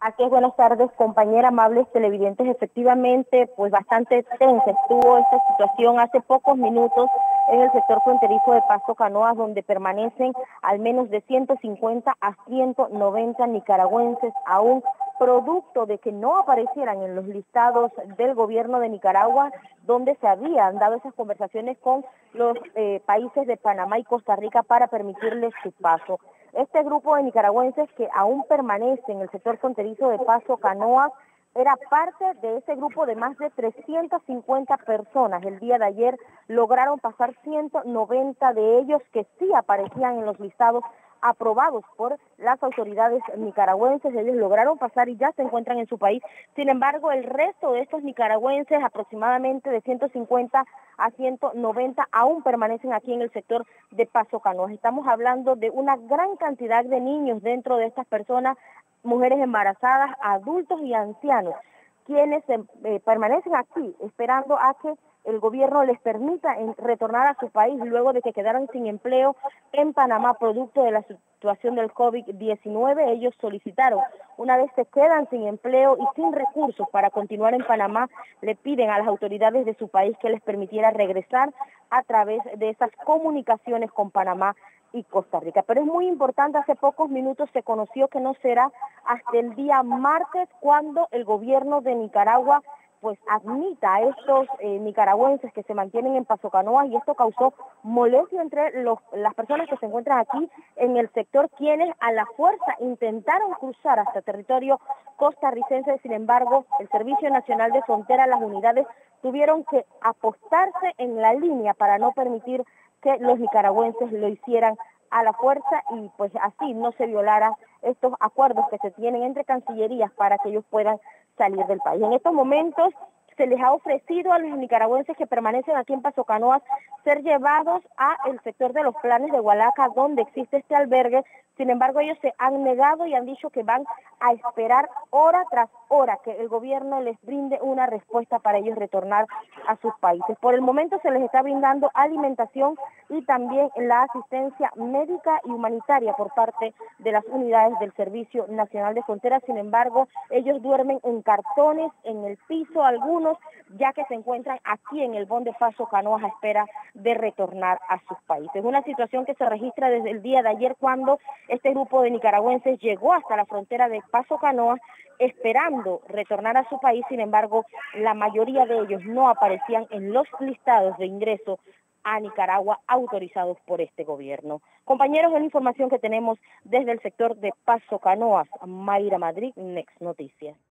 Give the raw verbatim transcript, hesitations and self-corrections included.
Aquí buenas tardes, compañera, amables televidentes. Efectivamente, pues bastante tensa estuvo esta situación hace pocos minutos en el sector fronterizo de Paso Canoas, donde permanecen al menos de ciento cincuenta a ciento noventa nicaragüenses, aún producto de que no aparecieran en los listados del gobierno de Nicaragua, donde se habían dado esas conversaciones con los eh, países de Panamá y Costa Rica para permitirles su paso. Este grupo de nicaragüenses que aún permanece en el sector fronterizo de Paso Canoas era parte de ese grupo de más de trescientas cincuenta personas. El día de ayer lograron pasar ciento noventa de ellos que sí aparecían en los listados aprobados por las autoridades nicaragüenses. Ellos lograron pasar y ya se encuentran en su país. Sin embargo, el resto de estos nicaragüenses, aproximadamente de ciento cincuenta a ciento noventa, aún permanecen aquí en el sector de Paso Canoas. Estamos hablando de una gran cantidad de niños dentro de estas personas, mujeres embarazadas, adultos y ancianos, quienes eh, permanecen aquí esperando a que el gobierno les permita en, retornar a su país luego de que quedaron sin empleo en Panamá producto de la situación del COVID diecinueve. Ellos solicitaron, una vez se quedan sin empleo y sin recursos para continuar en Panamá, le piden a las autoridades de su país que les permitiera regresar a través de esas comunicaciones con Panamá y Costa Rica. Pero es muy importante, hace pocos minutos se conoció que no será hasta el día martes cuando el gobierno de Nicaragua pues admita a estos eh, nicaragüenses que se mantienen en Paso Canoas, y esto causó molestia entre los, las personas que se encuentran aquí en el sector, quienes a la fuerza intentaron cruzar hasta territorio costarricense. Sin embargo, el Servicio Nacional de Frontera, las unidades tuvieron que apostarse en la línea para no permitir que los nicaragüenses lo hicieran a la fuerza y pues así no se violaran estos acuerdos que se tienen entre cancillerías para que ellos puedan salir del país. En estos momentos se les ha ofrecido a los nicaragüenses que permanecen aquí en Paso Canoas ser llevados a el sector de los Planes de Hualaca, donde existe este albergue. Sin embargo, ellos se han negado y han dicho que van a esperar hora tras hora que el gobierno les brinde una respuesta para ellos retornar a sus países. Por el momento se les está brindando alimentación y también la asistencia médica y humanitaria por parte de las unidades del Servicio Nacional de Fronteras. Sin embargo, ellos duermen en cartones, en el piso, algunos, ya que se encuentran aquí en el bonde Paso Canoas a espera de retornar a sus países. Una situación que se registra desde el día de ayer, cuando este grupo de nicaragüenses llegó hasta la frontera de Paso Canoas esperando retornar a su país. Sin embargo, la mayoría de ellos no aparecían en los listados de ingreso a Nicaragua autorizados por este gobierno. Compañeros, es la información que tenemos desde el sector de Paso Canoas. Mayra Madrid, Next Noticias.